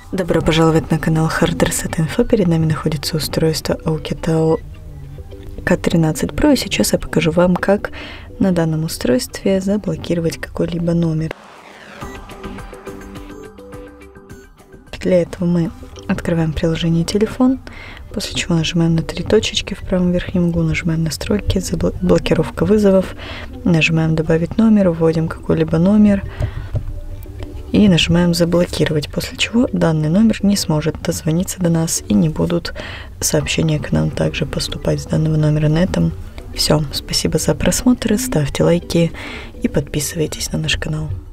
Добро пожаловать на канал Hard Reset Info. Перед нами находится устройство Oukitel K13 Pro, и сейчас я покажу вам, как на данном устройстве заблокировать какой-либо номер. Для этого мы открываем приложение «Телефон», после чего нажимаем на три точечки в правом верхнем углу, нажимаем «Настройки», «Блокировка вызовов», нажимаем «Добавить номер», вводим какой-либо номер и нажимаем «Заблокировать», после чего данный номер не сможет дозвониться до нас и не будут сообщения к нам также поступать с данного номера. На этом все. Спасибо за просмотр, ставьте лайки и подписывайтесь на наш канал.